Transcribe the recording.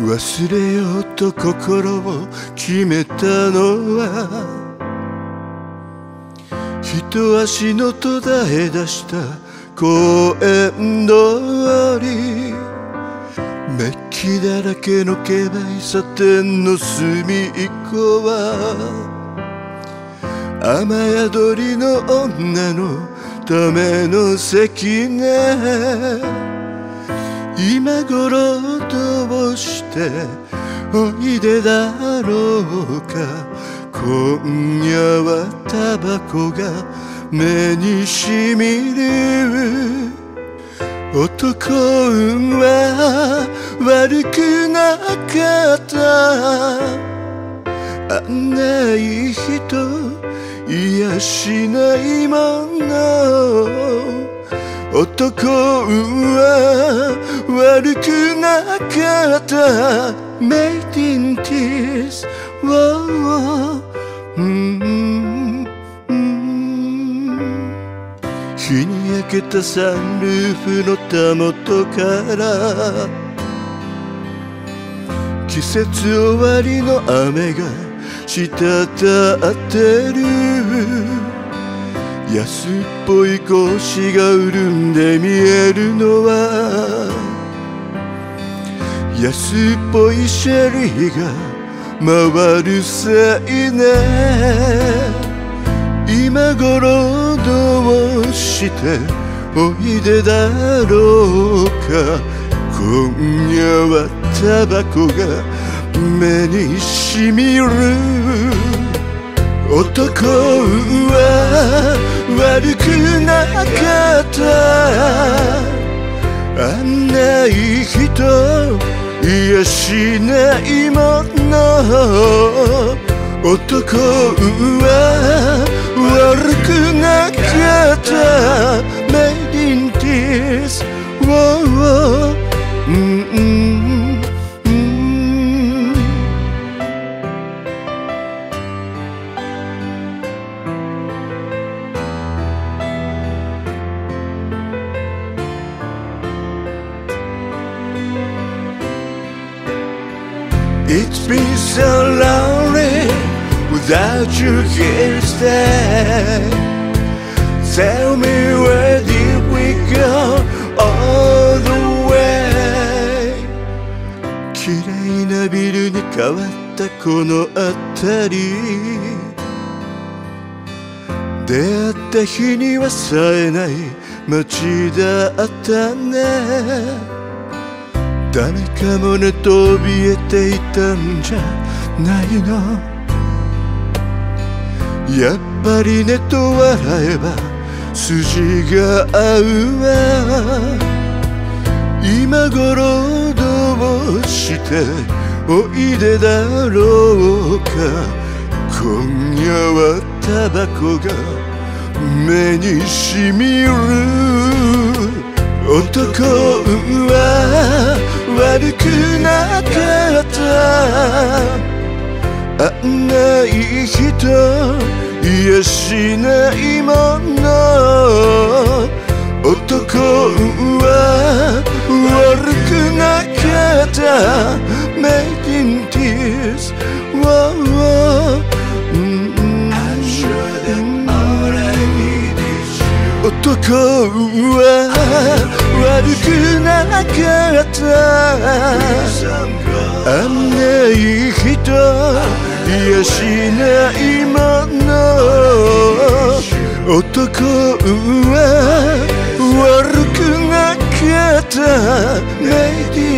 忘れようと心を決めたのは一足の途絶え出した公園通り、メッキだらけのケバイサ店の隅っこは雨宿りの女のための席ね。今頃どうしておいでだろうか。今夜はタバコが目にしみる。男運は悪くなかった。あんないい人いやしないもの。男運は悪くなかった。Made in tears、日に焼けたサンルーフのたもとから季節終わりの雨が滴ってる。安っぽい腰が潤んで見えるのは安っぽいシェリーが回るせいね。今頃どうしておいでだろうか。今夜はタバコが目にしみる。男は悪くなかった。あんないい人いやしないもの。男は悪くなかった。Made in tears、It's been so lonely without you here to stay. Tell me where did we go all the way. 綺麗なビルに変わったこの辺り、出会った日には冴えない街だったね。誰かもねと怯えていたんじゃないの。やっぱりねと笑えば筋が合うわ。今頃どうしておいでだろうか。今夜はタバコが目にしみる。男は悪くなかった。あんないい人いやしないもの。男は悪くなかった。Made in tears、男は悪くなかった。あんないい人いやしないもの。男は悪くなかった。